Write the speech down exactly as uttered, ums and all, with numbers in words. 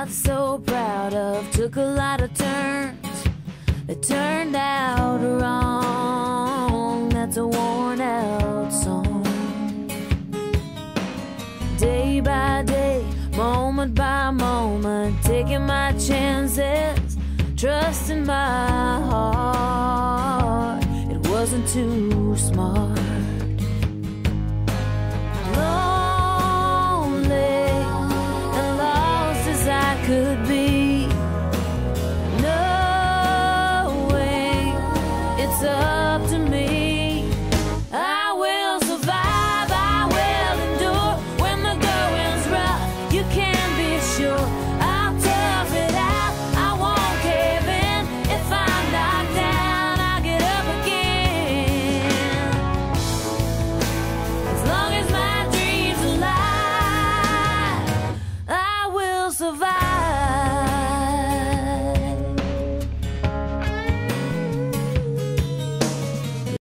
not so proud of. Took a lot of turns that turned out wrong. That's a worn out song. Day by day, moment by moment, taking my chances, trusting my heart. It wasn't too smart. Lord,